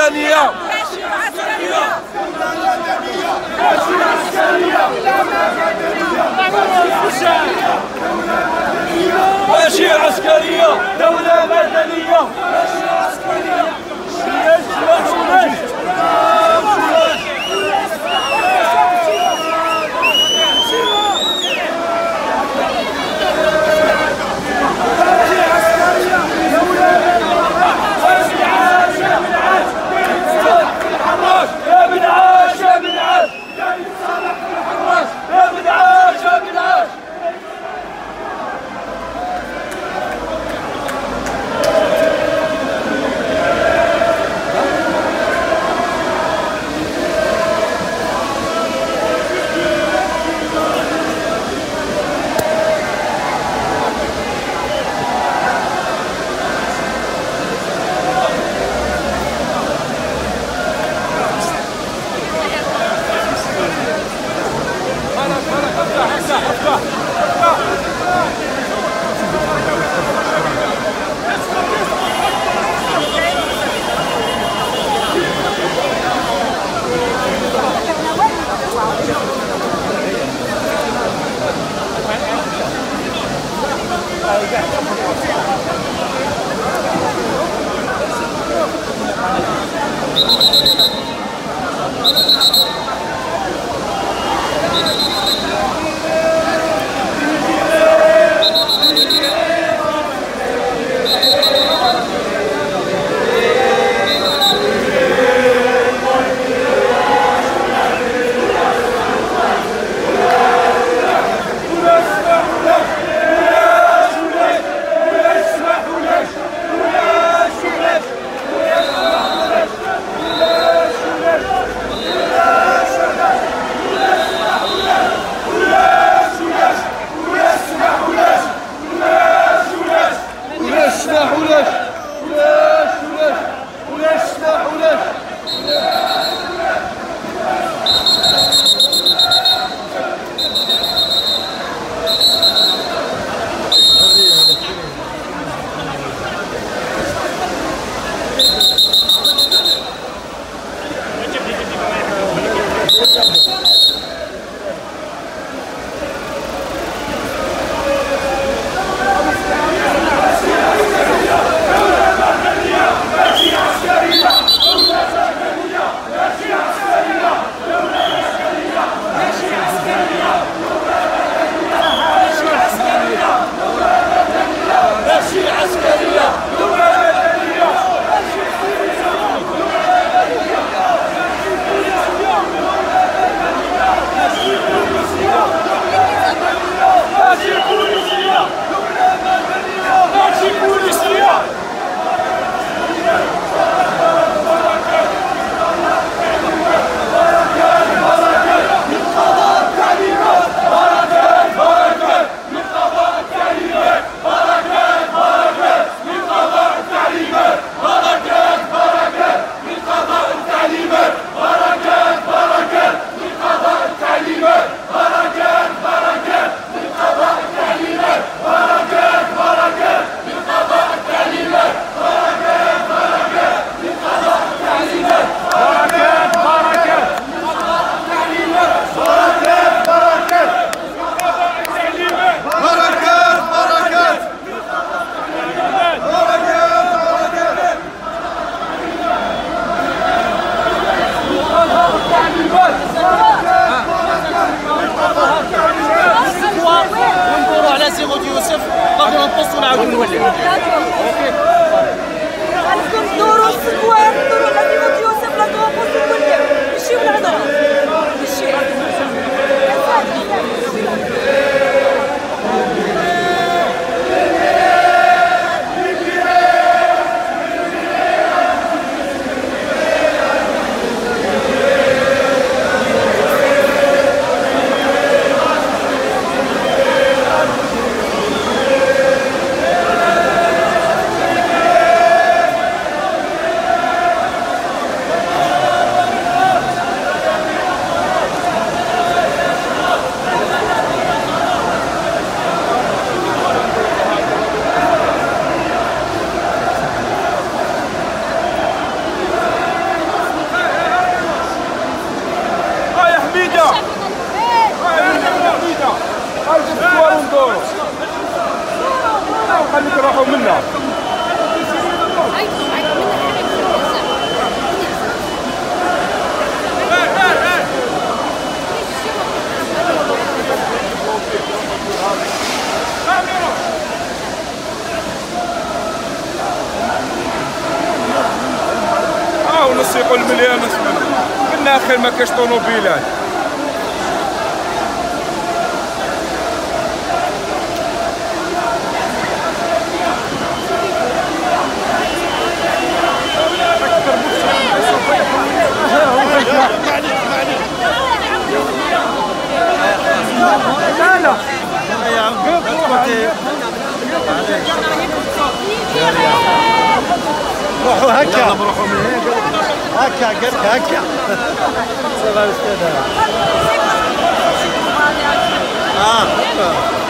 مدنية ماشي عسكرية ماشي عسكرية ماشي عسكرية دولة مدنية ماشي عسكرية يسيقوا المليان من الاخر ما كاش طوموبيلات. روحوا هكا نروحوا من هنا هكا قالك هكا صغار استاذ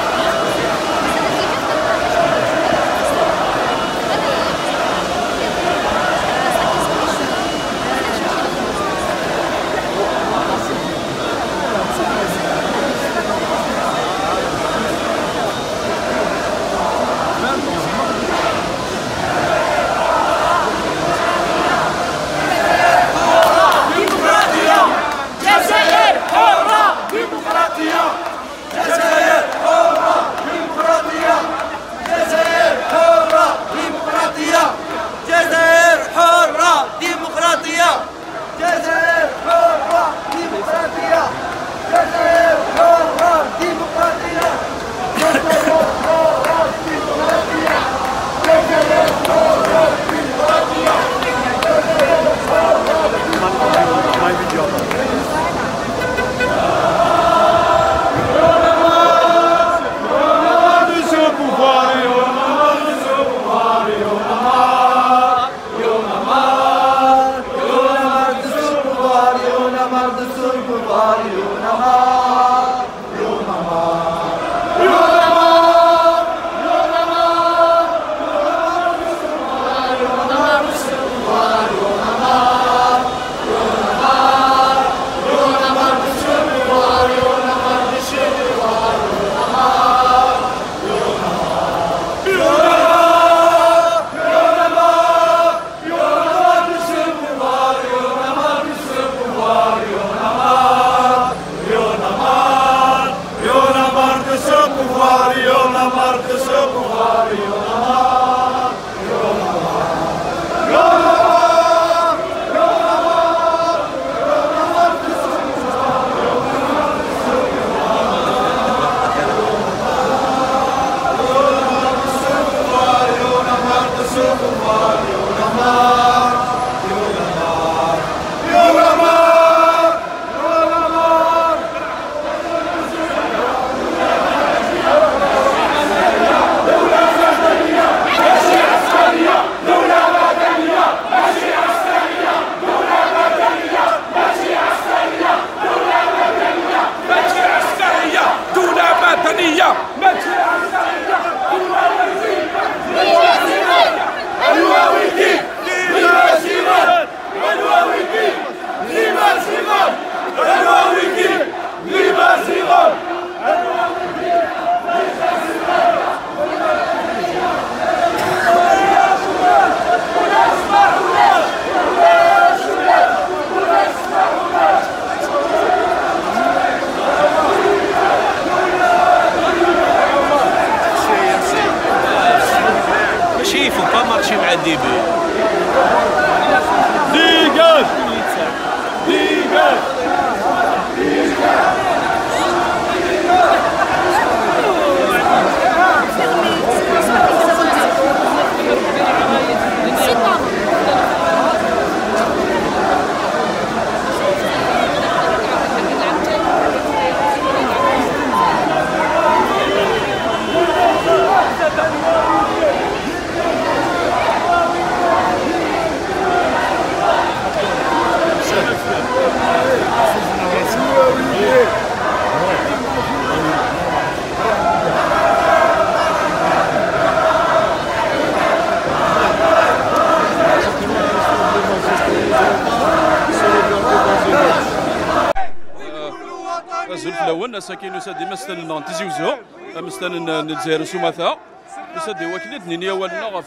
الزلف الاول ساكن يسدي مثلا تزيوزو مثلا نزير سوماثا يسدي وكيل دنيا والنا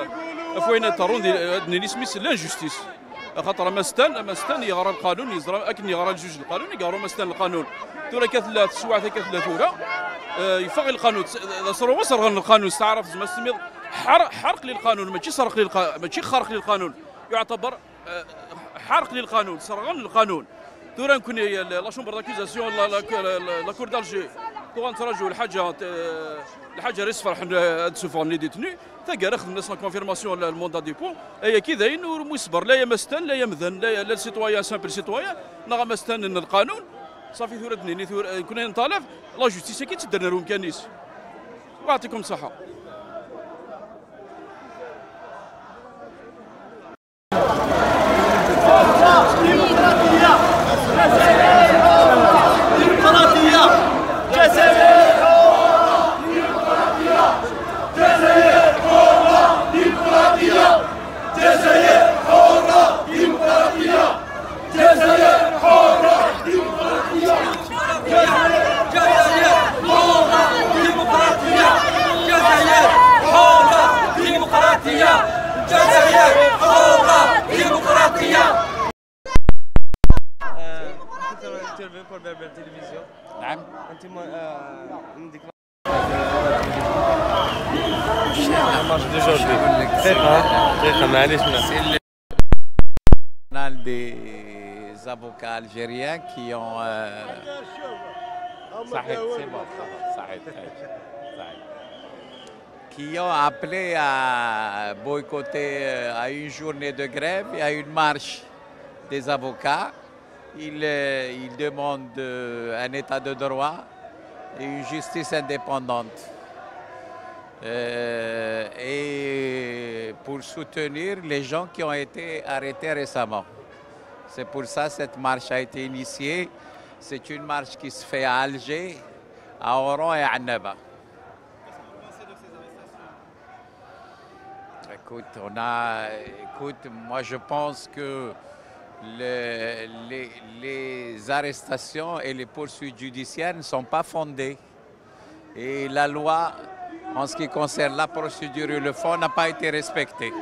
فوين ترون دني سميس لا جوستيس خاطر مستان يغرى القانون يزرى اكن يغرى الجوج القانون يقرا مستان القانون ثورة كثلاث سواعث كثلاث يفغ القانون صروا وصر القانون استعرف زعما سميض حرق للقانون ماشي سرق ماشي خرق للقانون يعتبر حرق للقانون، سرغون للقانون. دورا نكون لا شومبر داكوزاسيون لا كور دالجي كون تراجعوا الحاجه ريسفر هاد سوفون لي ديتنو تاكا خدم الناس لا كونفيرماسيون الموندا ديبو اي كي داين ويصبر لا يمستن لا يمذن لا السيتويان سامبل سيتويان نغا مستن القانون صافي ثورة دنيني كنا نطالب لا جوستيس كي تدرنا لهم كانيس. ويعطيكم الصحه. نعم. انت عندك des avocats algériens qui ont qui ont appelé à boycotter à une journée de grève et à une marche des avocats. Ils demandent un état de droit et une justice indépendante. Et pour soutenir les gens qui ont été arrêtés récemment. C'est pour ça que cette marche a été initiée. C'est une marche qui se fait à Alger, à Oran et à Annaba. Écoute, moi je pense que les arrestations et les poursuites judiciaires ne sont pas fondées. Et la loi, en ce qui concerne la procédure et le fond, n'a pas été respectée.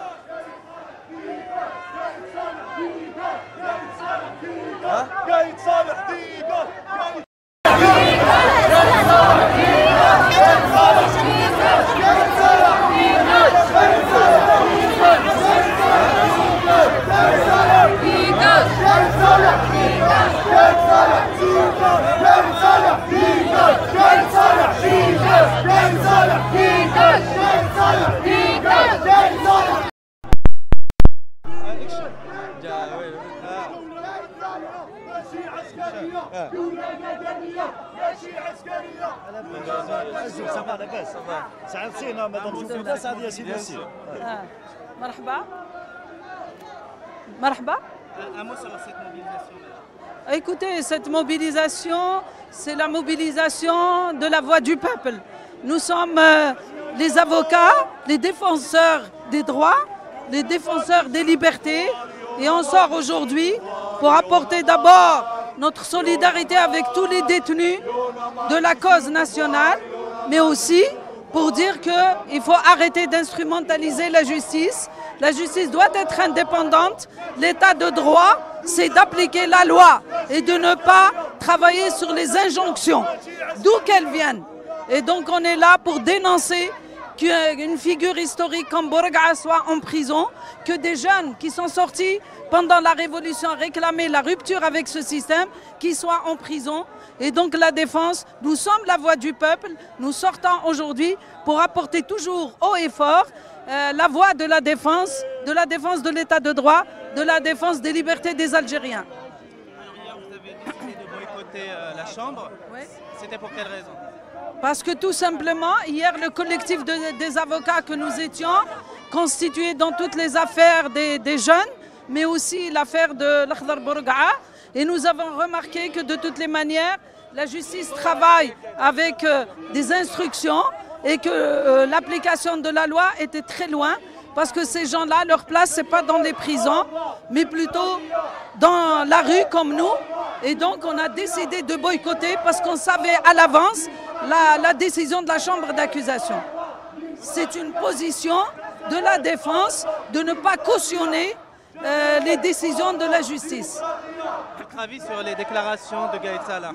Marhaba. Un mot sur cette mobilisation. Écoutez, cette mobilisation, c'est la mobilisation de la voix du peuple. Nous sommes les avocats, les défenseurs des droits, les défenseurs des libertés. Et on sort aujourd'hui pour apporter d'abord notre solidarité avec tous les détenus de la cause nationale, mais aussi pour dire qu'il faut arrêter d'instrumentaliser la justice. La justice doit être indépendante. L'état de droit, c'est d'appliquer la loi et de ne pas travailler sur les injonctions, d'où qu'elles viennent. Et donc on est là pour dénoncer qu'une figure historique comme Bourga'a soit en prison, que des jeunes qui sont sortis pendant la Révolution réclamer la rupture avec ce système, qui soient en prison. Et donc la défense, nous sommes la voix du peuple, nous sortons aujourd'hui pour apporter toujours haut et fort la voix de la défense de l'état de droit, de la défense des libertés des Algériens. Hier, vous avez décidé de boycotter la Chambre. Oui. C'était pour quelle raison? Parce que tout simplement, hier, le collectif des avocats que nous étions, constitué dans toutes les affaires des jeunes, mais aussi l'affaire de l'Akhdar Bourga'a, et nous avons remarqué que de toutes les manières, la justice travaille avec des instructions et que l'application de la loi était très loin, parce que ces gens-là, leur place, ce n'est pas dans les prisons, mais plutôt dans la rue comme nous. Et donc, on a décidé de boycotter parce qu'on savait à l'avance la décision de la chambre d'accusation. C'est une position de la défense de ne pas cautionner les décisions de la justice. Votre avis sur les déclarations de Gaïd Salah?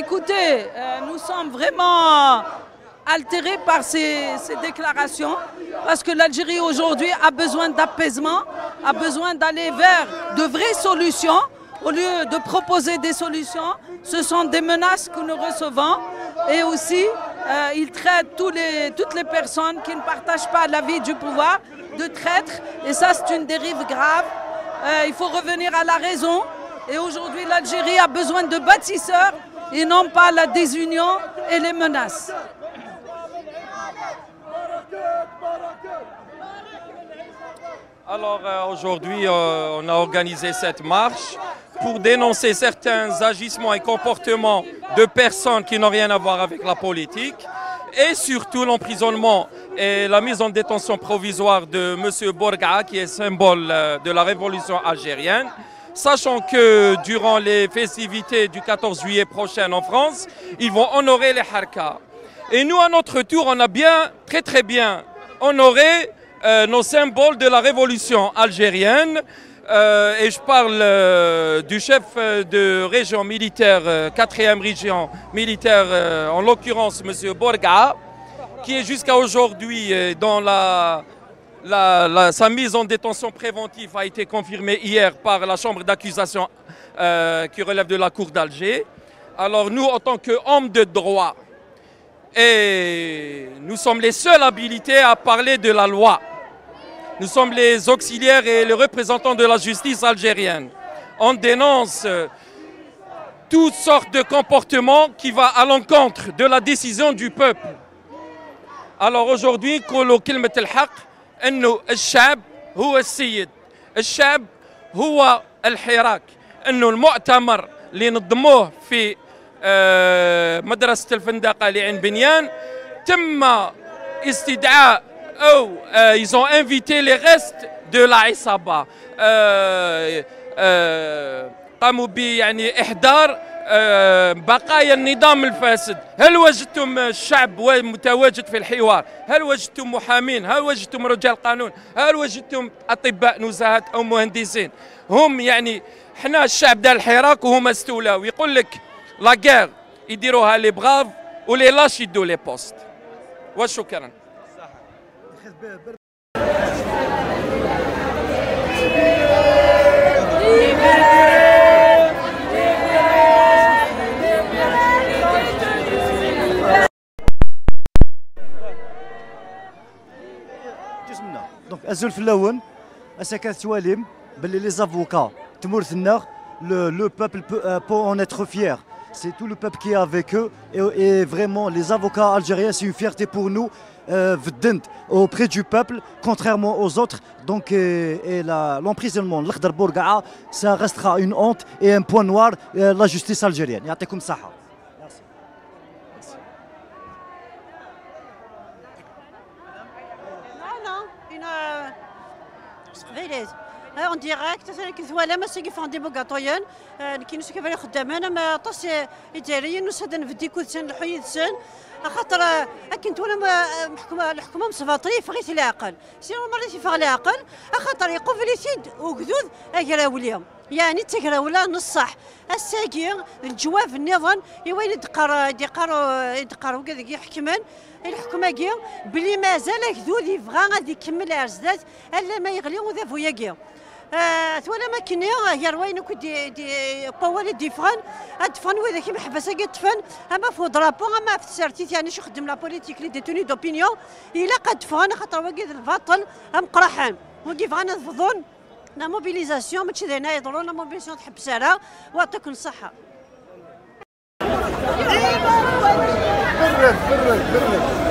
Écoutez, nous sommes vraiment altérés par ces déclarations parce que l'Algérie aujourd'hui a besoin d'apaisement, a besoin d'aller vers de vraies solutions. Au lieu de proposer des solutions, ce sont des menaces que nous recevons. Et aussi, ils traitent toutes les personnes qui ne partagent pas l'avis du pouvoir de traîtres. Et ça, c'est une dérive grave. Il faut revenir à la raison. Et aujourd'hui, l'Algérie a besoin de bâtisseurs et non pas la désunion et les menaces. Alors aujourd'hui, on a organisé cette marche pour dénoncer certains agissements et comportements de personnes qui n'ont rien à voir avec la politique et surtout l'emprisonnement et la mise en détention provisoire de M. Bourga'a qui est symbole de la révolution algérienne. Sachant que durant les festivités du 14 juillet prochain en France, ils vont honorer les Harkas. Et nous, à notre tour, on a bien, très bien honoré nos symboles de la révolution algérienne. Et je parle du chef de région militaire, 4e région militaire, en l'occurrence M. Bourga'a, qui est jusqu'à aujourd'hui dans sa mise en détention préventive a été confirmée hier par la chambre d'accusation qui relève de la cour d'Alger. Alors nous, en tant qu'hommes de droit, et nous sommes les seuls habilités à parler de la loi. Nous sommes les auxiliaires et les représentants de la justice algérienne. On dénonce toutes sortes de comportements qui vont à l'encontre de la décision du peuple. Alors aujourd'hui, نقولوا كلمة الحق إنه الشعب هو السيد، الشعب هو الحراك، إنه المؤتمر اللي نظموه في مدرسة الفندقة لعين بنيان تم استدعاء أو ils ont invité les restes de la عصابة قاموا ب يعني إحضار بقايا النظام الفاسد. هل وجدتم الشعب متواجد في الحوار؟ هل وجدتم محامين؟ هل وجدتم رجال قانون؟ هل وجدتم أطباء نزهات أو مهندسين؟ هم يعني حنا الشعب دار الحراك وهم استولاو. يقول لك لا غير يديروها لي بغاف ولي لاش يدو لي بوست. وشكرا. Donc الزلف اللون كانت تواليم باللي لي زافوكا تمورثنا le peuple peut en être fier. C'est tout le peuple qui est avec eux et vraiment les avocats algériens c'est une fierté pour nous auprès du peuple contrairement aux autres. Donc et l'emprisonnement l'Akhdar Bourga'a ça restera une honte et un point noir la justice algérienne. يعطيكم الصحة. En direct, كذوالا ما سيكون دي بوغاتويان كي نسكي فري خدامين ما طاس إداريا نسدن في ديكود سن الحيد سن خاطر كنت وانا الحكومه مصفاطري فغيت العقل سير مريتي فغ العقل خاطر يقف لي سيد وكذوذ اكراوليا يعني تكراولا نصح الساقي الجواف النظام وين يدقر وكذا يحكمان الحكومه كي بلي مازال كذوذ يبغى غادي يكمل عرزات الا ما يغلي وذا فويا ثوالا ما كنيا هي روين دي قوالي ديفغان ادفان وذا كي محبسه كتفان اما فو درابو اما في السارتيت يعني شو خدم لا بوليتيك لي ديتوني دوبينيون الا قد فغان خاطر وكيد الباطل ام قرحان وكيف غانا نفضون لا موبيليزاسيون ماشي هنا يضروا لا موبيليزاسيون تحبسها ويعطيكم الصحه. برد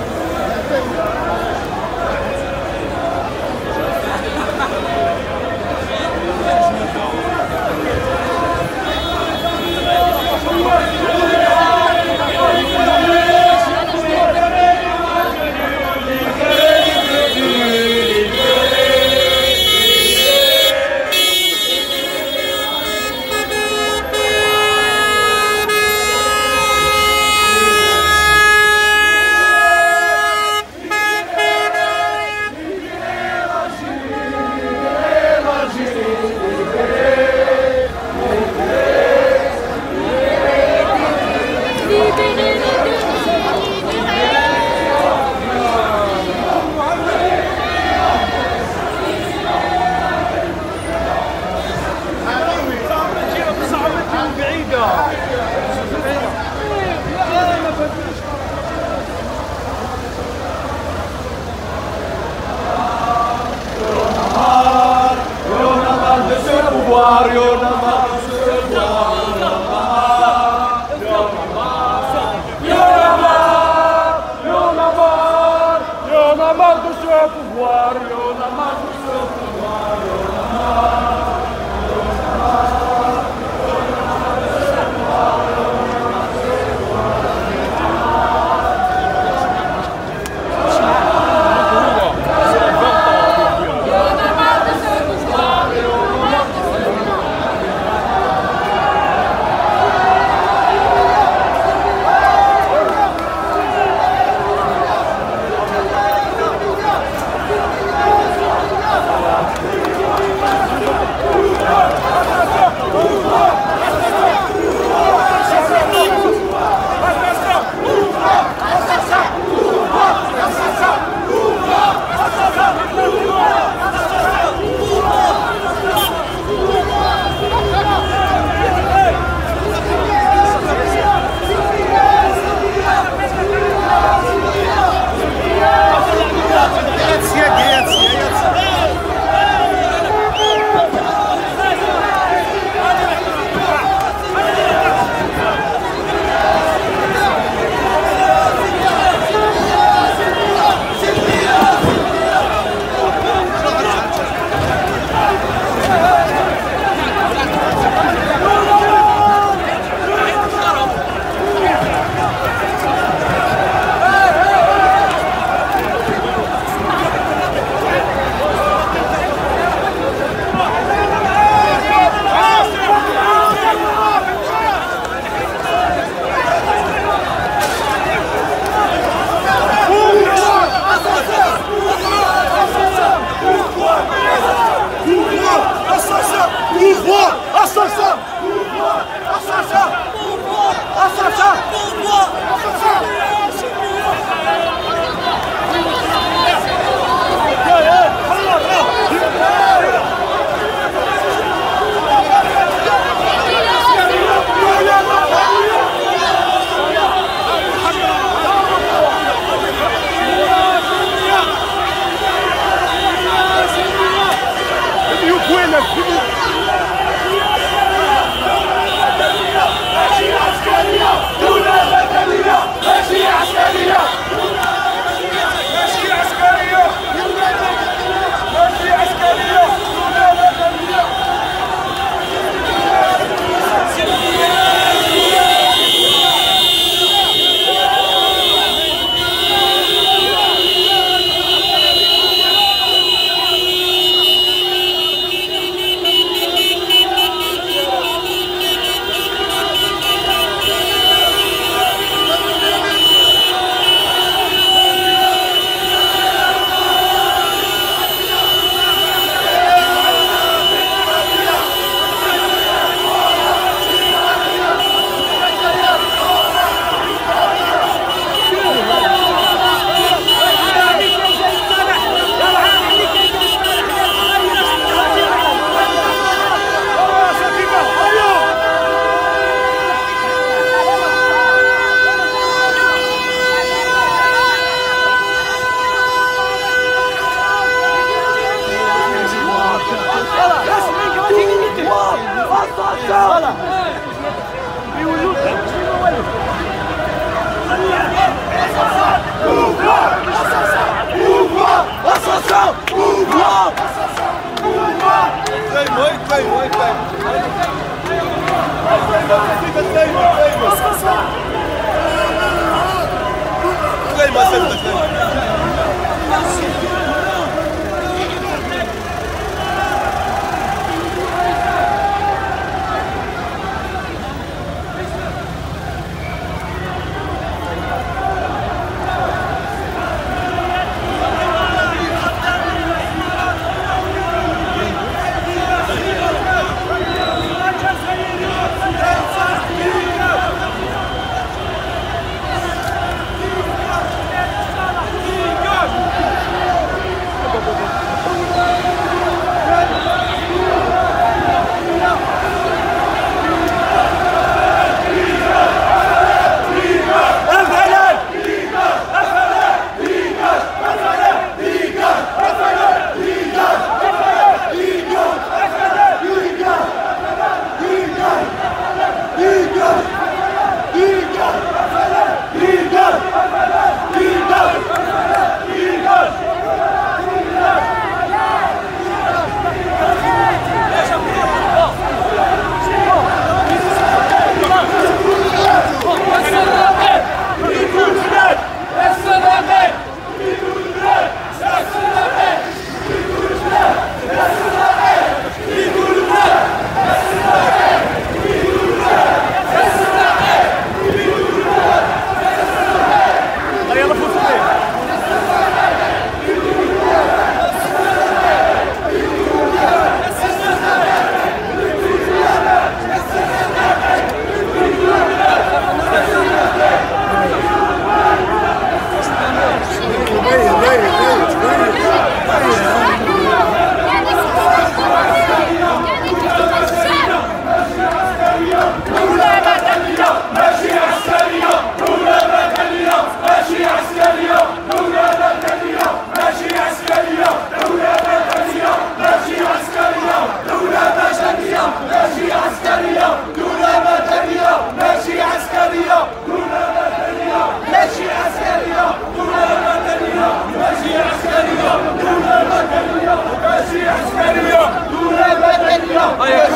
pouvoir, y'en a marre de ce pouvoir,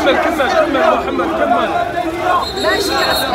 كمل محمد كمل. ماشي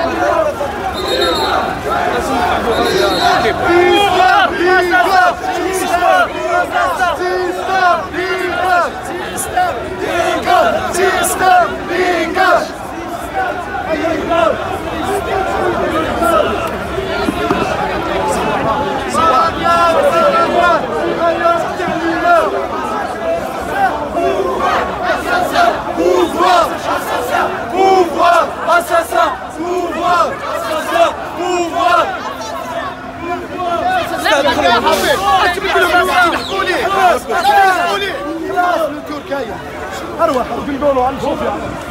اروح نقولوا عن صوفيا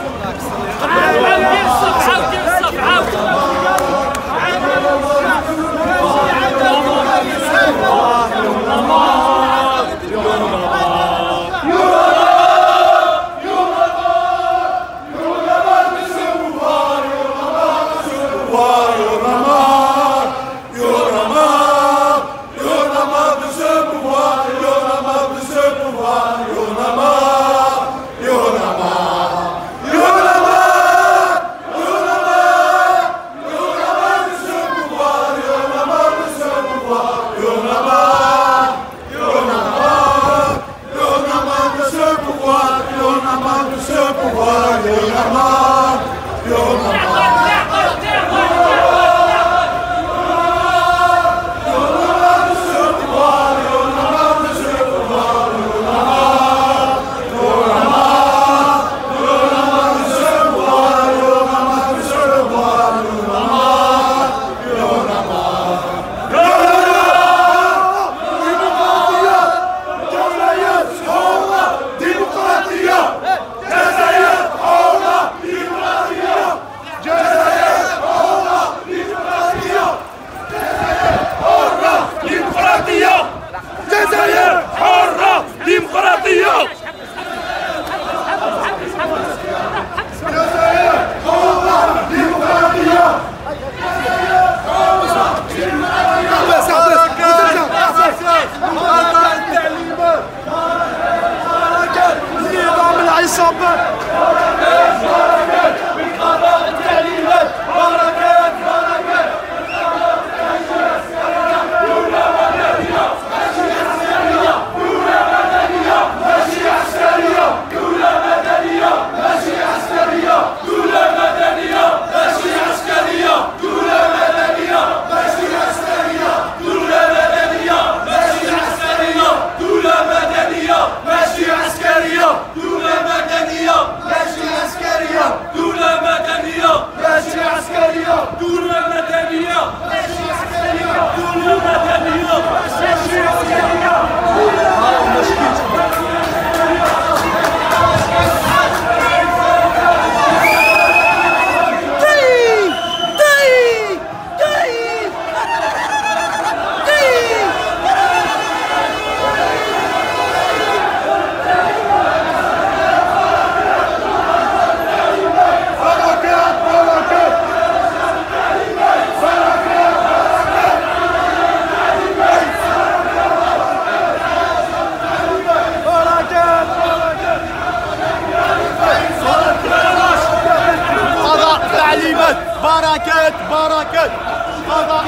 بركات قضاء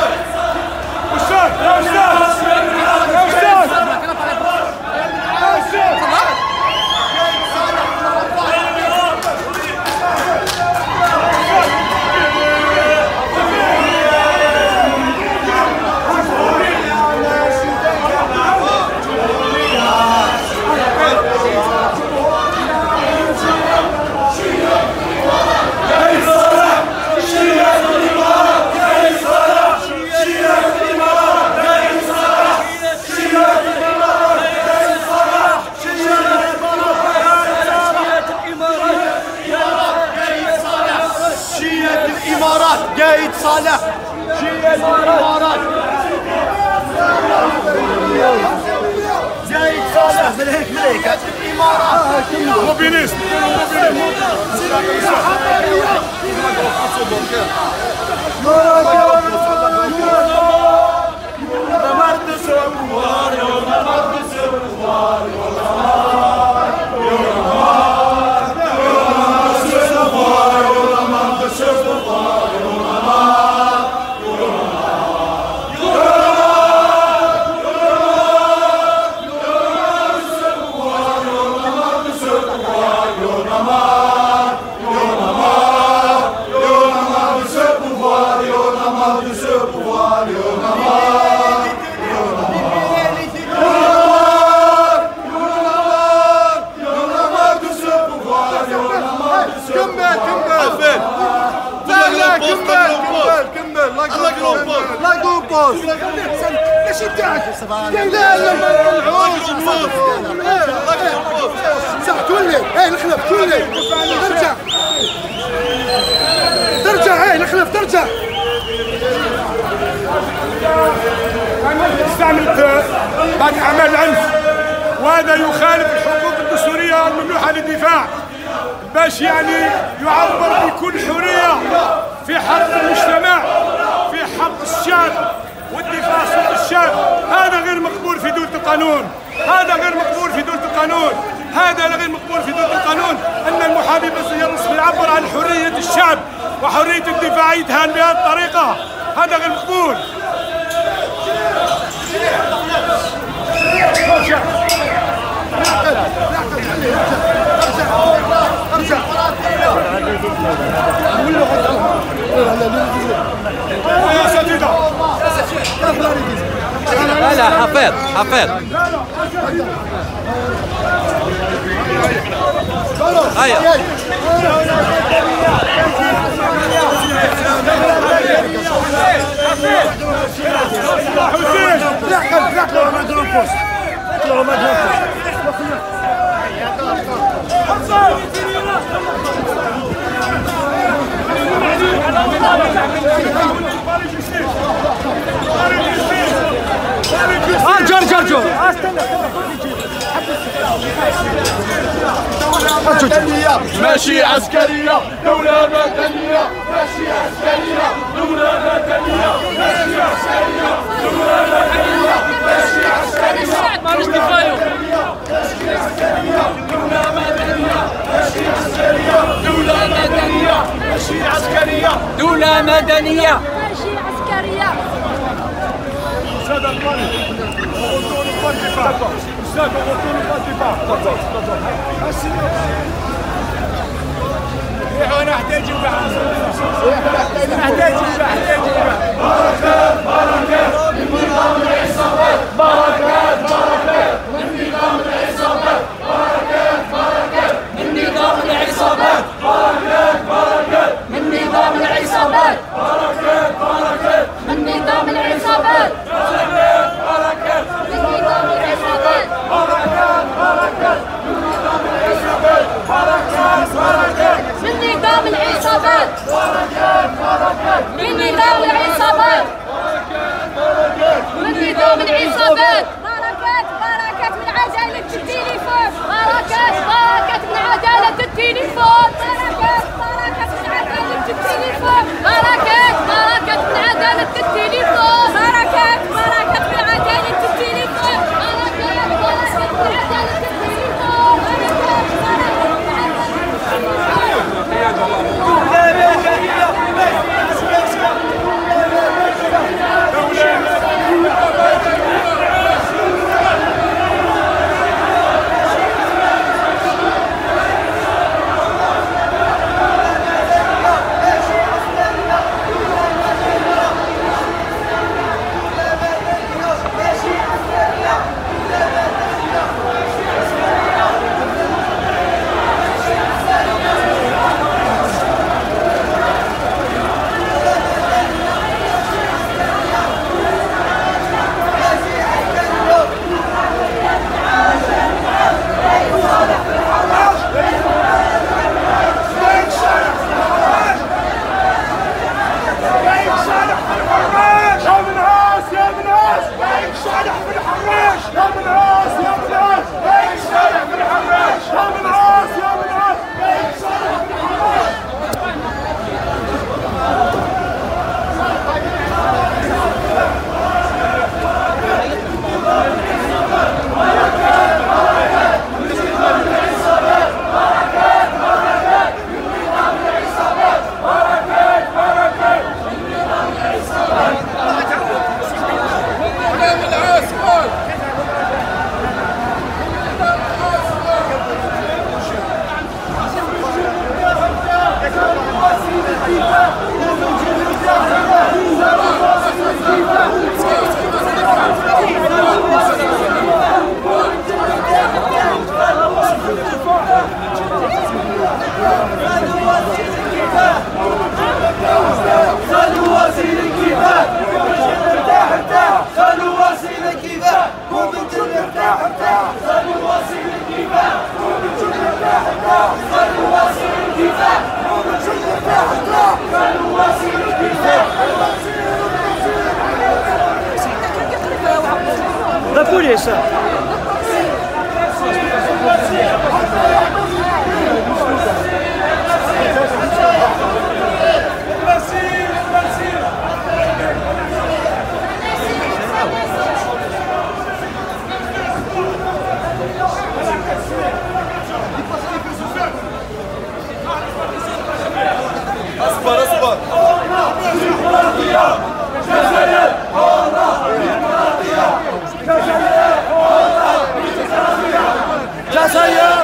قايد صالح شيعة الإمارات قايد صالح ملهيك الإمارات موبيليست يا كمل لاغروبوز ماشي تاعك لا صح تولي الخلف تولي ترجع الخلف ترجع استعملت بعض اعمال العنف وهذا يخالف الحقوق الدستوريه الممنوحه للدفاع باش يعني يعبر بكل حريه في حق المجتمع في حق الشعب والدفاع عن صوت الشعب. هذا غير مقبول في دولة القانون، هذا غير مقبول في دولة القانون، هذا غير مقبول في دولة القانون أن المحامي بس يعبر عن حرية الشعب وحرية الدفاع يتهان بهذه الطريقة، هذا غير مقبول. لا حفيظ هيا جرجر ماشي عسكرية دولة مدنية ماشي عسكرية دولة مدنية ماشي عسكرية دولة مدنية ماشي عسكرية معلش كفاية ماشي عسكرية دولة مدنية ماشي عسكرية دولة مدنية ماشي عسكرية دولة مدنية ماشي عسكرية أستاذ القائد أستاذ أنا أحتاج بركات من نظام العصابات بركات من نظام العصابات بركات من نظام العصابات بركات من نظام العصابات من نظام العصابات من نظام العصابات من نظام يسار. اصبر اصبر. جزائر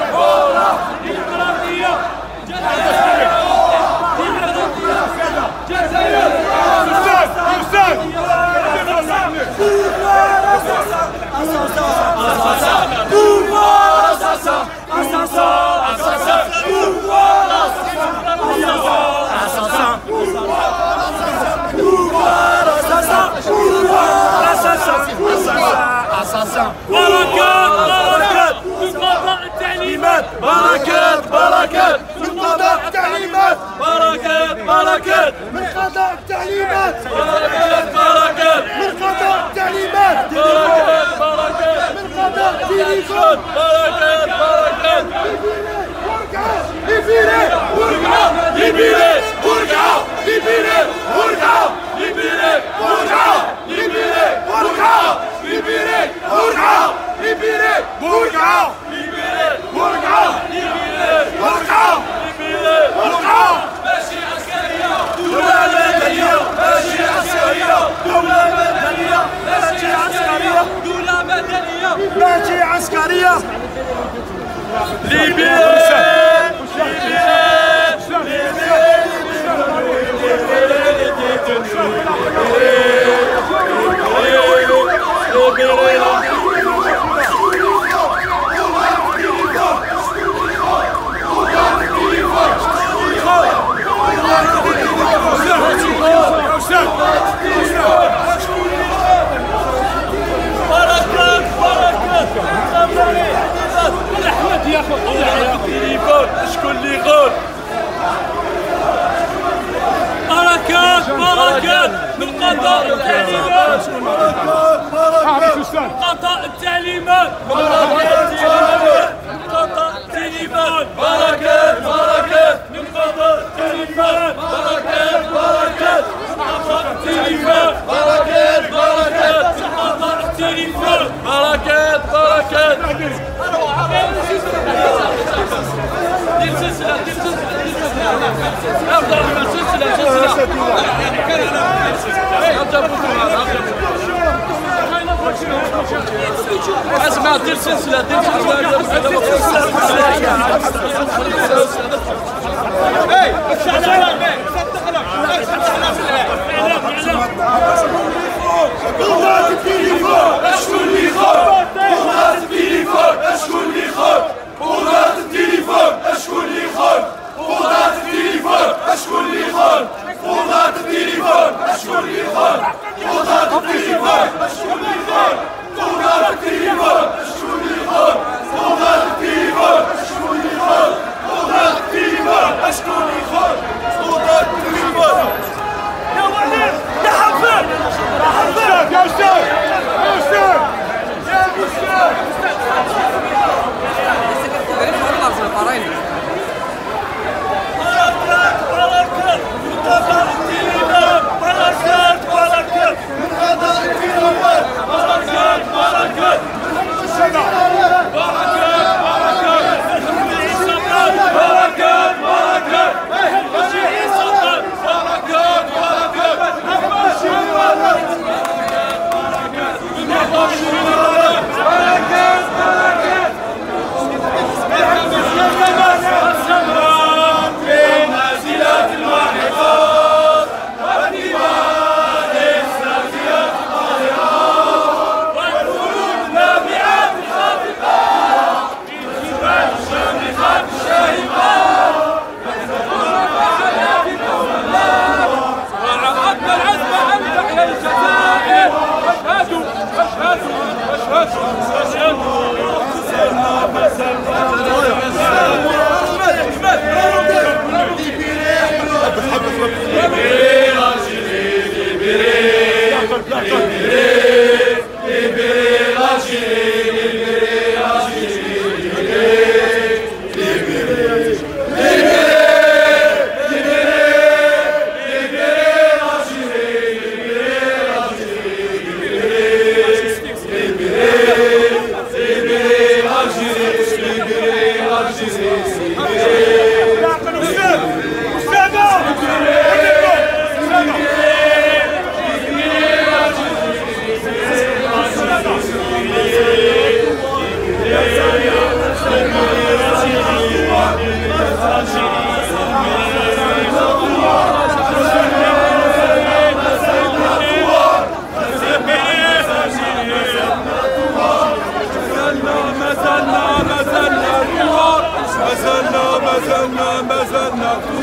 بركات بركات من قضاء التعليمات بركات بركات من قضاء التعليمات بركات بركات من قضاء التعليمات بركات بركات من قضاء التليفون بركات بركات ليبيري ورقعة ليبيري ورقعة ليبيري ورقعة ليبيري ورقعة ليبيري ورقعة ليبيري ورقعة ليبيري ورقعة ورقعة ورقعة ورقعة ماشي عسكرية دولة مدنية ماشي عسكرية دولة مدنية ماشي عسكرية دولة مدنية ماشي عسكرية ليبيا شكون اللي يغول بركات بركات من قضاء التعليمات قضاء التعليمات من قضاء التليفون بركات بركات من قضاء التليفون بركات بركات من قضاء التليفون بركات بركات من قضاء التليفون بركات بركات دير سلسلة دير سلسلة دير سلسلة افضل من سلسلة سلسلة اسمع دير سلسلة دير قضاء التليفون شكون اللي يخون قضاء التليفون شكون اللي يخون قضاء التليفون شكون اللي يخون قضاء التليفون شكون اللي يخون قضاء التليفون شكون اللي يخون قضاء التليفون شكون اللي يخون قضاء التليفون شكون اللي يخون قضاء التليفون شكون اللي يخون قضاء التليفون شكون اللي يخون قضاء التليفون يا وليد يا حفيظ يا حفيظ يا استاذ يا استاذ يا استاذ بركات بركات من قضاء التليفون بركات بركات من قضاء التليفون بركات بركات بركات بركات بركات بركات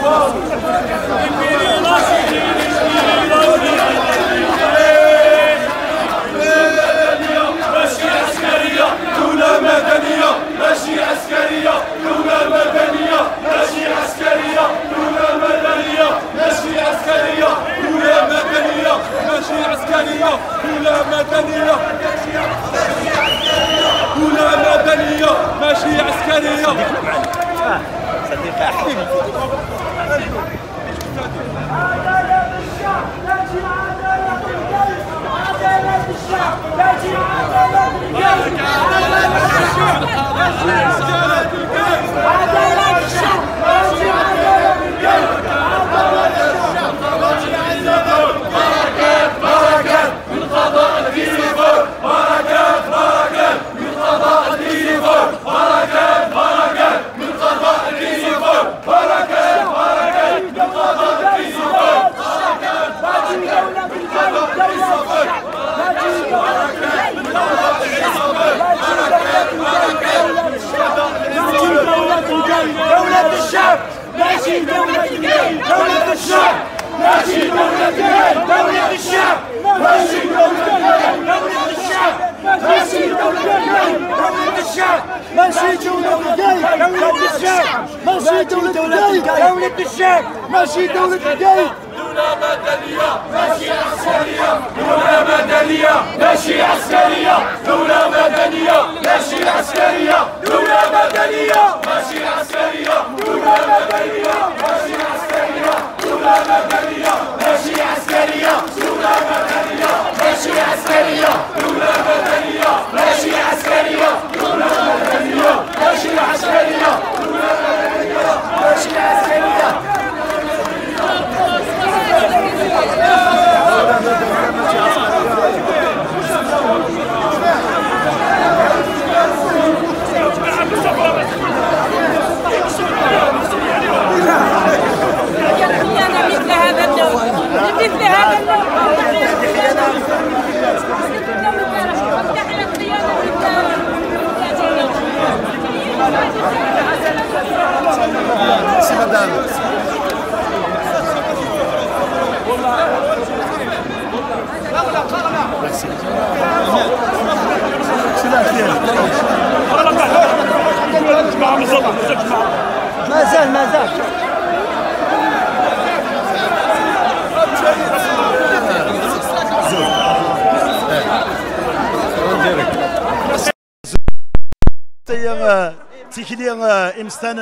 تيكلي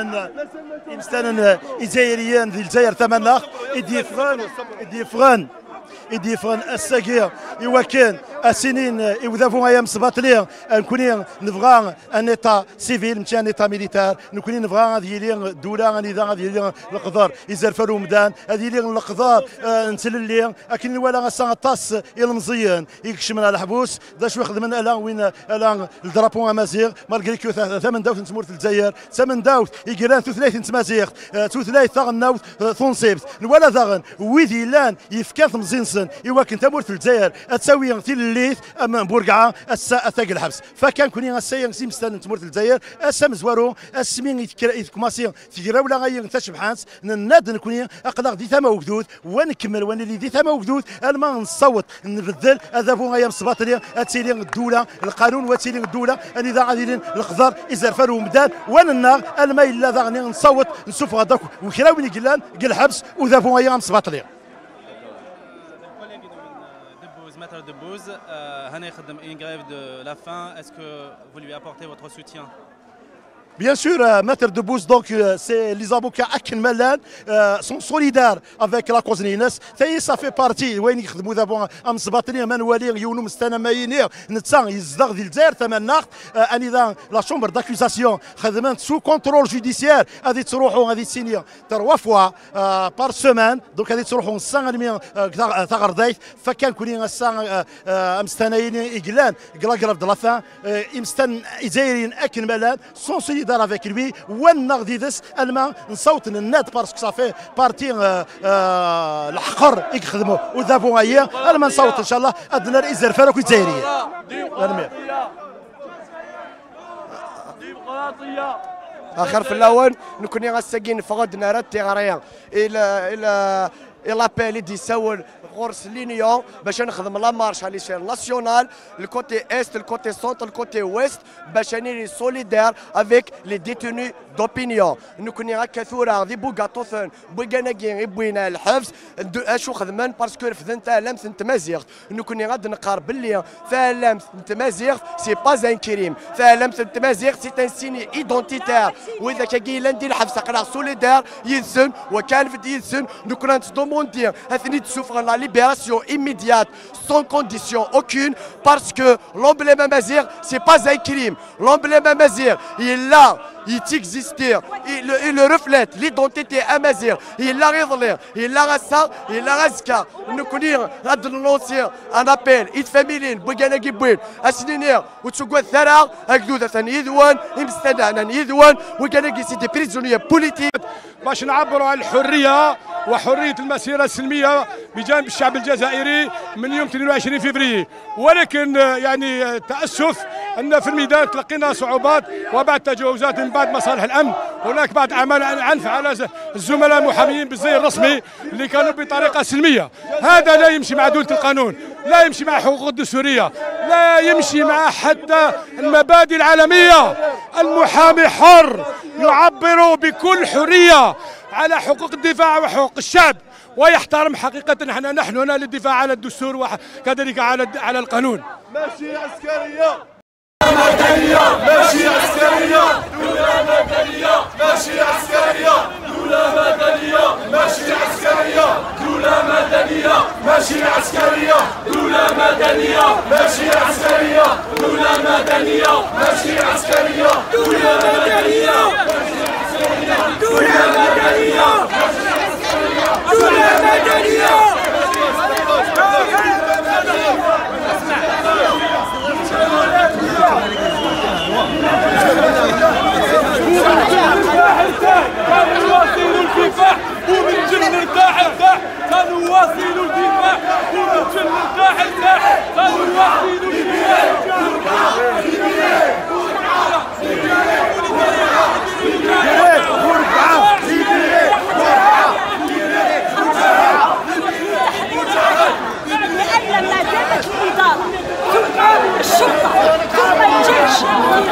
إمستانا إزايريان ذي الجزائر تمنى يديفغن الساقية يوكن السنين يوذافون ايام سباطلي نكوني نبغى ان ايتا سيفيل ماشي ان ايتا ميليتار نكوني نبغى هذه لي دوله هذه لي القدر يزرفرو مدان هذه لي القدر نتللي لكن ولا غاسا طاس المزيان يكشم على الحبوس دا شو خدمنا الا وين الا الدرابون امازيغ مالغري كو ثمن داوت تمورت الجزائر ثمن داوت يقران 30 تمازيغ 30 ثغناوت ثونسيبت ولا ثغن ويدي لان يفكاث مزينسن ايوا كنت مورت الجزائر تساوي الليث امام بورقعه الثاق الحبس فكان كوني غاسايا مستان تمورت الجزائر اسام زوارو اسمين يتكماسي تيرا ولا غاي تشبحانس ناد نكوني اقدر دي ثما وجدود ونكمل وانا اللي دي ثما وجدود الما نصوت نبدل هذا بو غايا مصباطلي تيلي الدوله القانون وتيلي الدوله اني ذا غادي القدر يزرفرو مدان وانا النار الما الا ذا غني نصوت نشوف هذاك وكراوي قلان قال حبس وذا بو غايا مصباطلي Maître de Bouze, Hana يخدم une grève de la faim. Est-ce que vous lui apportez votre soutien? Bien sûr, Maître de Bouze, donc c'est les avocats Akin sont solidaires avec la cause Nines. Ça fait partie. وين يخدموا دابا ام سباطني منوالي يونو مستنا ماينير نتسان يزدغ ديال الجزائر تمناخت اني ذا لا شومبر داكوزاسيون خدمت سو كونترول جوديسيير غادي تروحوا غادي تسينيا 3 فوا بار سيمان دونك غادي تروحوا السان تاع غردايت فكان كوني السان امستنايين اقلان قلاقرب دلافان امستن ازايرين اكن ملان سون solidaire avec lui ونغديدس الما نصوت الناد باسكو صافي بارتي الحقر يخدموا وذابوا هيا الما نصوت ان شاء الله ادنا الازر فرق الجزائريه ديمقراطيه اخر في الاول نكوني غاساكين فغد نارات تيغريان il appelle il dit سول غورس لينيون باش نخدم لا مارش على ليشيل ناسيونال الكوتي است الكوتي سونتر الكوتي ويست باش نري سوليدير افيك لي ديتوني دوبينيون نكوني هكا ثوره ذي بوغاتوثن بوغاناكين يبوينا الحبس اشو خدمان باسكو رفدن تاع لمس نتمازيغ نكوني غاد نقار باللي فيها لمس نتمازيغ سي با ان كريم فيها لمس نتمازيغ سي ان سيني ايدونتيتير واذا كاين لاندي الحبس قرا سوليدير يدسن وكان في يدسن نكون ندوموندي اثني تسوفر لا libération immédiate sans condition aucune parce que l'emblème amazigh c'est pas un crime. L'emblème amazigh il est là, il existe, il reflète l'identité amazigh, il a révélé, il a rasa, il a raska. Nous connaissons lancer un appel إيد فاميلين بوغانا كيبوين أسنينير وتسوقوا الثراء أكدود ثاني يذوان يمستدعنا يذوان وكان كيسي دي بريزونيير بوليتيك باش نعبروا عن الحرية وحرية المسيرة السلمية بجانب الشعب الجزائري من يوم 22 فبراير ولكن يعني تأسف أن في الميدان تلقينا صعوبات وبعد تجاوزات من بعض مصالح الأمن هناك بعض أعمال عنف على الزملاء المحاميين بالزي الرسمي اللي كانوا بطريقة سلمية. هذا لا يمشي مع دولة القانون، لا يمشي مع حقوق الدستورية، لا يمشي مع حتى المبادئ العالمية. المحامي حر يعبر بكل حرية على حقوق الدفاع وحقوق الشعب ويحترم حقيقة نحن هنا للدفاع على الدستور وكذلك على القانون. ماشي عسكرية مدنية، ماشي عسكرية دولة مدنية، ماشي عسكرية دولة مدنية، ماشي عسكرية دولة مدنية، ماشي عسكرية دولة مدنية، ماشي عسكرية دولة مدنية، ماشي عسكرية دولة مدنية، دولة مدنية، دولة مدنية. كانوا واصلوا الكفاح ومن جن ارتاح ارتاح، كانوا واصلوا الكفاح ومن جن ارتاح ارتاح، كانوا واصلوا لأن ما دامت الإدارة ثم الشرطة ثم الجيش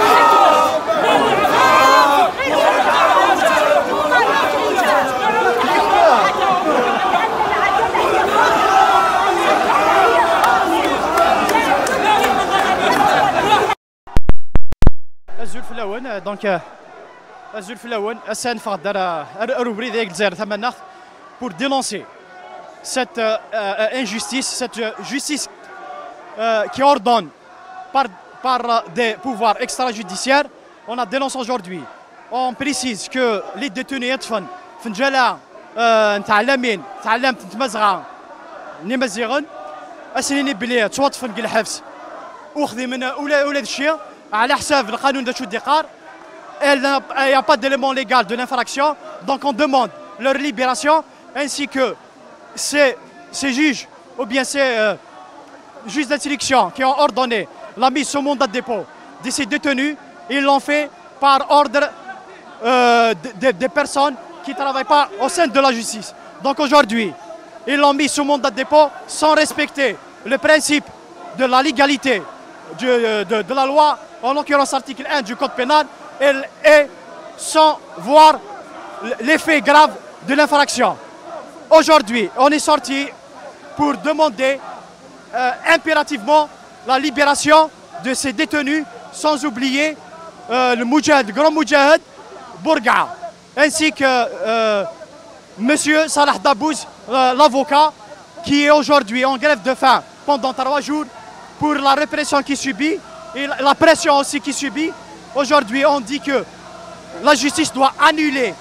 الزول في اللون دونك الزول في اللون السان فغدر روبري ديال الجزائر ثمنخ pour dénoncer cette injustice, cette justice qui ordonne par des pouvoirs extrajudiciaires. On a dénoncé aujourd'hui. On précise que les détenus يدفن في نجالة نتعلمين تعلمت نتمزغة نمزيغن أسنيني بلي توطفن كل حبس وخذي من أولاد الشيء على حساب القانون de الدقار. Il n'y a pas d'élément légal de l'infraction, donc on demande leur libération ainsi que ces juges ou bien ces juges d'instruction qui ont ordonné la mise sous mandat de dépôt de ces détenus. Ils l'ont fait par ordre des personnes qui ne travaillent pas au sein de la justice. Donc aujourd'hui, ils l'ont mis sous mandat de dépôt sans respecter le principe de la légalité de la loi, en l'occurrence l'article 1 du code pénal, et sans voir l'effet grave de l'infraction. Aujourd'hui, on est sorti pour demander impérativement la libération de ces détenus, sans oublier le grand Moudjahid Bourga, ainsi que Monsieur Salah Dabouz, l'avocat, qui est aujourd'hui en grève de faim pendant 3 jours pour la répression qu'il subit et la pression aussi qu'il subit. Aujourd'hui, on dit que la justice doit annuler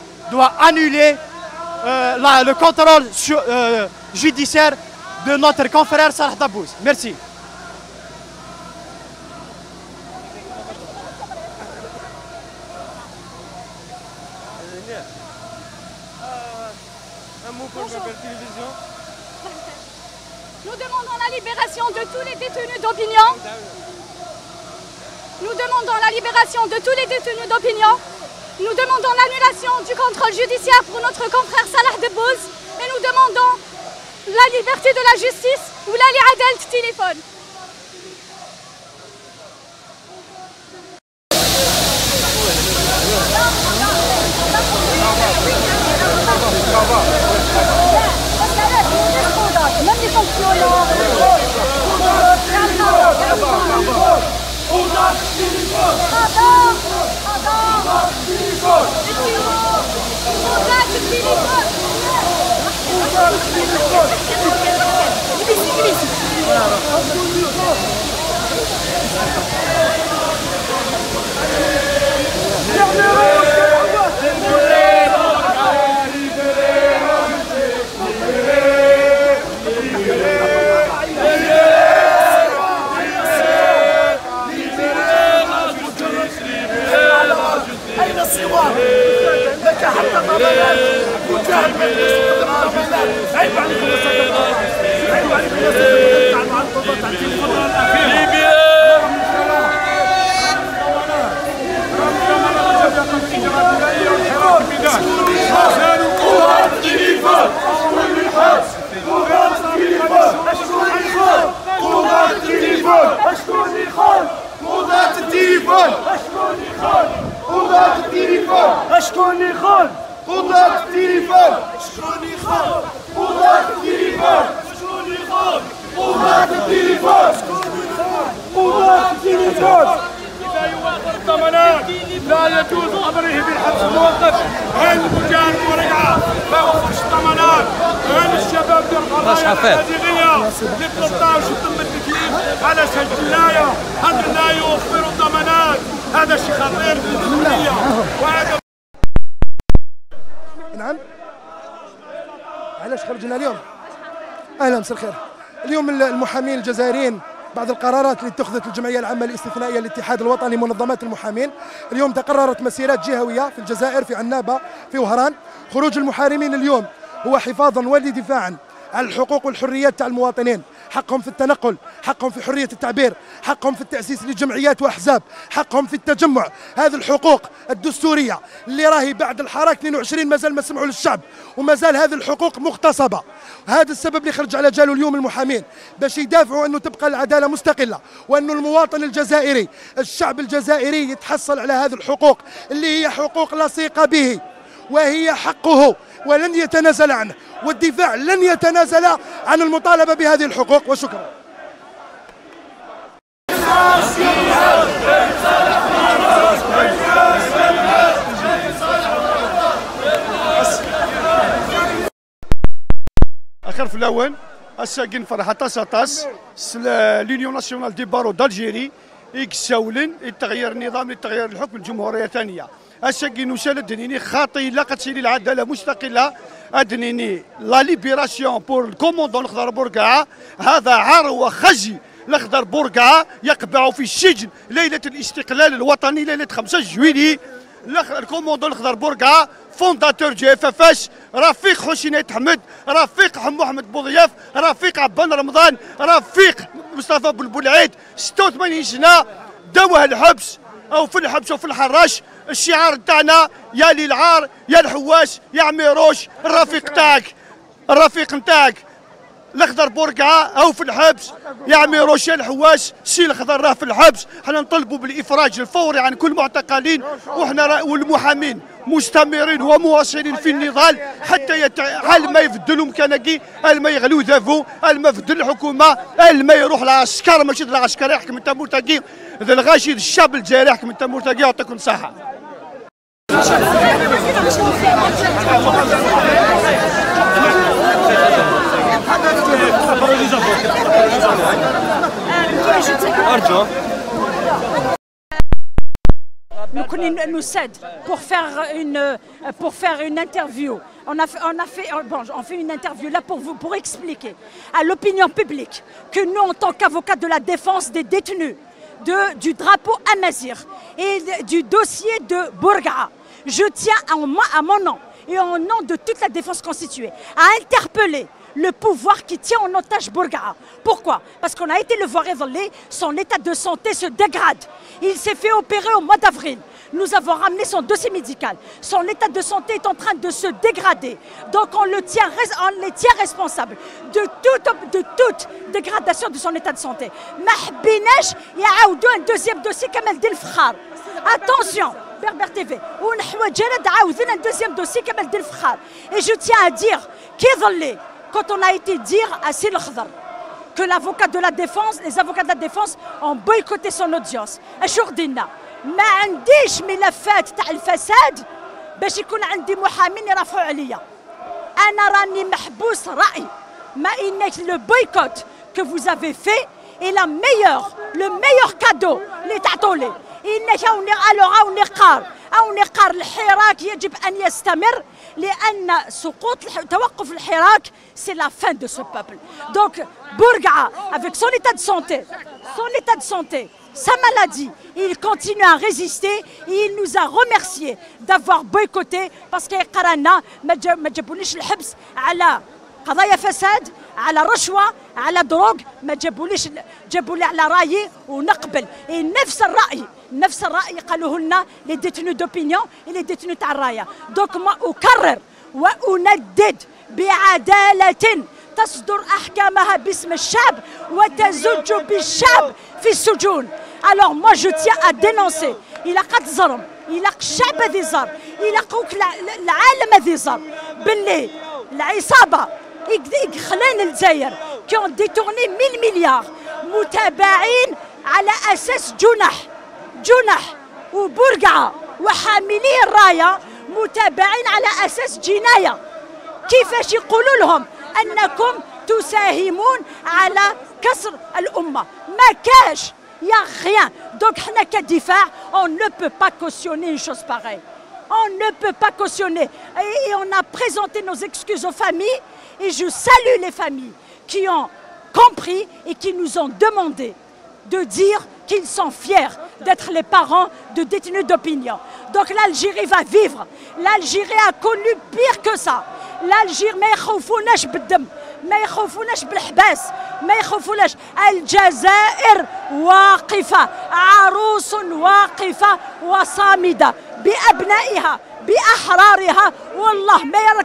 le contrôle judiciaire de notre confrère Salah Dabouz. Merci. Nous demandons la libération de tous les détenus d'opinion. Nous demandons la libération de tous les détenus d'opinion Nous demandons l'annulation du contrôle judiciaire pour notre confrère Salah Debbouze et nous demandons la liberté de la justice ou la li'adalة التليفون. Même les fonctionnaires. شكون اللي خان؟ قضاة التليفون. شكون اللي خان؟ قضاة التليفون. شكون اللي خان؟ قضاة التليفون. قضاة التليفون. إذا يوافر الضمانات لا يجوز أمره بالحبس الموقف. هل المجانب ورقعة ما وفرش الضمانات؟ هل الشباب ديال القضايا الأكاديمية اللي 13 تم التكليف على سجل الولاية هذا لا يوفر الضمانات؟ هذا شيء خطير في الدولية وهذا. نعم. علاش خرجنا اليوم؟ اهلا مساء الخير. اليوم المحامين الجزائريين بعد القرارات اللي اتخذت الجمعيه العامه الاستثنائيه للاتحاد الوطني لمنظمات المحامين، اليوم تقررت مسيرات جهويه في الجزائر، في عنابه، في وهران. خروج المحاربين اليوم هو حفاظا ودفاعا على الحقوق والحريات تاع المواطنين، حقهم في التنقل، حقهم في حرية التعبير، حقهم في التأسيس لجمعيات وأحزاب، حقهم في التجمع. هذه الحقوق الدستورية اللي راهي بعد الحراك 22 مازال ما سمعوا للشعب، ومازال هذه الحقوق مغتصبة. هذا السبب اللي خرج على جالو اليوم المحامين باش يدافعوا أنه تبقى العدالة مستقلة، وأنه المواطن الجزائري، الشعب الجزائري يتحصل على هذه الحقوق اللي هي حقوق لصيقة به، وهي حقه ولن يتنازل عنه، والدفاع لن يتنازل عن المطالبة بهذه الحقوق. وشكرا. اخر في الاول الساكن فرحه تاساتاس لونيون ناسيونال دي بارو دالجيري يكساولن التغيير النظام لتغيير الحكم الجمهوريه الثانيه. الساكن وسال الدنيني خاطي لا قتسيلي العداله مستقله ادنيني لا ليبيراسيون بور الكوموندون الخضر بورقعه. هذا عار وخزي الاخضر بورقعه يقبع في السجن ليله الاستقلال الوطني ليله 5 جويلية. الكوموندون الخضر بورقعه فونداتور جي اف اف اس، رفيق حسين حمد، رفيق محمد بوضياف، رفيق عبان رمضان، رفيق مصطفى بلبلعيد، 86 سنه داوه الحبس او في الحبس وفي الحراش. الشعار تاعنا يا للعار يا الحواس يا عميروش، الرفيق تاعك الرفيق نتاعك الاخضر بورقعه او في الحبس يا عميروش يا الحواس. السي الخضر راه في الحبس. حنا نطلبوا بالافراج الفوري عن كل المعتقلين، وحنا والمحامين مستمرين ومواصلين في النضال حتى هل ما يفدلوا مكانكي، هل ما يغلوا ذافو، هل ما يفدل الحكومه، هل ما يروح العسكر ماشي العسكر يحكم انت مرتقي ذا الغاشي الشعب الجزائري يحكم انت مرتقي. يعطيكم الصحه. أرجو. Nous cède pour faire une interview. On fait une interview là pour expliquer à l'opinion publique que nous, en tant qu'avocats de la défense des détenus, du drapeau Amazir et du dossier de Bourga'a, je tiens à mon nom et au nom de toute la défense constituée, à interpeller le pouvoir qui tient en otage Bourga'a. Pourquoi? Parce qu'on a été le voir évoluer, son état de santé se dégrade. Il s'est fait opérer au mois d'avril. Nous avons ramené son dossier médical. Son état de santé est en train de se dégrader. Donc on les tient responsables de toute dégradation de son état de santé. Il y a un deuxième dossier comme elle dit le frère. Attention, Berbère TV. Un deuxième dossier comme elle dit le frère. Et je tiens à dire quand on a été dire à Sil Khdar que l'avocat de la défense, les avocats de la défense ont boycotté son audience. أشوردنا ما عنديش ملفات تاع الفساد باش يكون عندي محامين يرفعوا عليا. أنا راني محبوس رأي ما إنك le boycott que vous avez fait est le meilleur cadeau اللي تعطوا لي. إنك أو نقار الحراك يجب أن يستمر لأن توقف الحراك c'est la fin de ce peuple. Donc Bourga'a avec son état de santé, sa maladie, il continue à résister et il nous a remercié d'avoir boycotté parce qu'il قرانا ما جابوليش الحبس على قضايا فساد على رشوة على دروغ ما جابوا لي على رايي ونقبل نفس الرأي قالوه لنا لي ديتونو دوبينيون لي ديتونو تاع الراية. دونك ما أكرر وأندد بعدالة تصدر أحكامها باسم الشعب وتزج بالشعب في السجون. Alors moi je tiens à dénoncer إلا قد ظلم إلا الشعب هذي زار إلا العالم هذي زار باللي العصابة خلان الجزائر qui ont détourné 1000 milliards متابعين على أساس جنح وبرقعة وحاملي الراية متابعين على أساس جناية. كيفاش يقولوا لهم أنكم تساهمون على كسر الأمة؟ ما كاش يا rien. Donc حنا كدفاع on ne peut pas cautionner une chose pareille. On ne peut pas cautionner. Et on a présenté nos excuses aux familles et je salue les familles qui ont compris et qui nous ont demandé de dire qu'ils sont fiers d'être les parents de détenus d'opinion. Donc l'Algérie va vivre. L'Algérie a connu pire que ça. l'Algérie ما يخوفوناش بالدم ما يخوفوناش بالحباس ما يخوفوناش. الجزائر واقفة عروس واقفة وصامدة بأبنائها بأحرارها. والله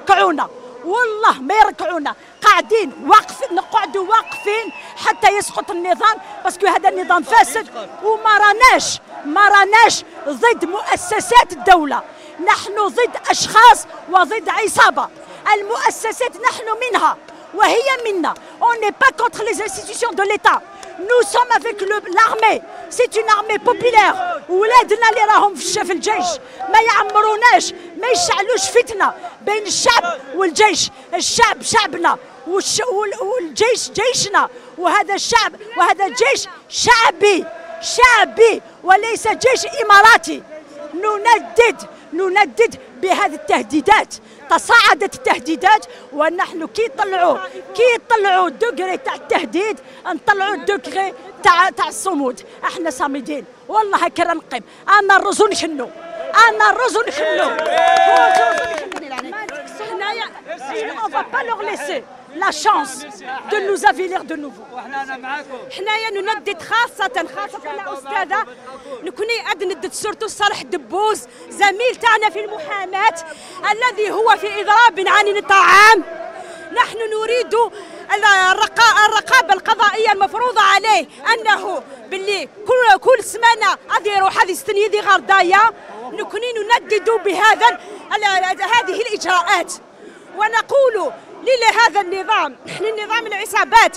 ما يركعونا قاعدين نقعدوا واقفين حتى يسقط النظام باسكو هذا النظام فاسد وما راناش ضد مؤسسات الدولة. نحن ضد أشخاص وضد عصابة. المؤسسات نحن منها وهي منا. On n'est pas contre les institutions de l'État. Nous sommes avec l'armée. C'est une armée populaire. ولادنا اللي راهم في الجيش ما يعمروناش ما يشعلوش فتنة بين الشعب والجيش. الشعب شعبنا والجيش جيشنا وهذا الشعب وهذا الجيش شعبي وليس جيش إماراتي. نندد بهذه التهديدات. تصاعدت التهديدات ونحن كي يطلعوا دوغري تاع التهديد نطلعوا دوغري تاع الصمود. احنا صامدين والله هكا نقيم. انا الرزو نحنو on va pas leur laisser la chance de nous avilir de nouveau. حنايا نندد خاصة الأستاذة نكوني ندد سورتو صالح دبوز زميل تاعنا في المحاماة الذي هو في إضراب عن الطعام. نحن نريد الرقابة القضائية المفروضة عليه أنه باللي كل سمانة غادي يروح هذه السنية دي غردايا نكوني نندد بهذا هذه الإجراءات ونقول لهذا النظام لنظام العصابات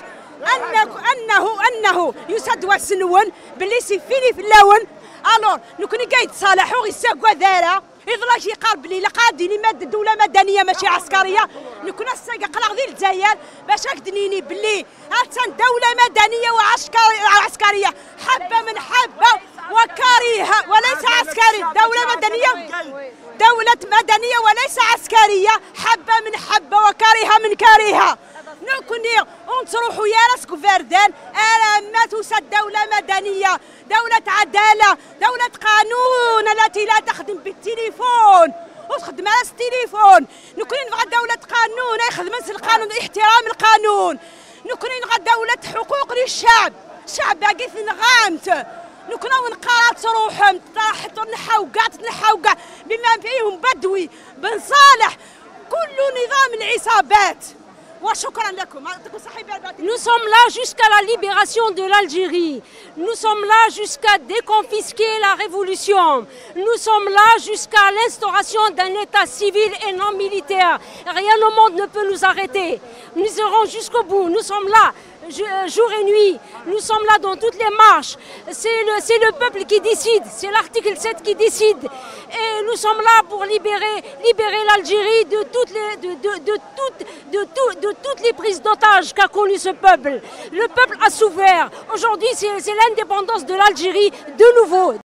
أنه يسد وسنون باللي سيفيني في اللون. الور نكوني قايد صالحو يساقوا ذارة إضلاش يقارب لي لقاديني دولة مدنية ماشي عسكرية. نكون الساقة قلق ذي الجزائر باش هكدنيني باللي هاتسان دولة مدنية وعسكرية. حبة من حبة وكارهة وليس عسكري. دولة مدنية وليس عسكرية. حبة من حبة وكارهة من كارهة. نكوني انصروحوا يا راس كفردان ما توسد دولة مدنية دولة عدالة دولة قانون التي لا تخدم بالتليفون وتخدم على التليفون. نكوني نبغى دولة قانون يخدم القانون احترام القانون. نكوني نبغى دولة حقوق للشعب. الشعب باقي في نغامت. نكونوا نقارات روحهم تنحاو كاع بما فيهم بدوي بن صالح كل نظام العصابات. وشكرا لكم. Nous sommes là jusqu'à la libération de l'Algérie. Nous sommes là jusqu'à déconfisquer la révolution. Nous sommes là jusqu'à l'instauration d'un État civil et non militaire. Rien au monde ne peut nous arrêter. Nous irons jusqu'au bout. Nous sommes là jour et nuit. Nous sommes là dans toutes les marches. C'est le peuple qui décide. C'est l'article 7 qui décide. Et nous sommes là pour libérer l'Algérie de toutes les prises d'otages qu'a connu ce peuple. Le peuple a souffert. Aujourd'hui, c'est l'indépendance de l'Algérie de nouveau.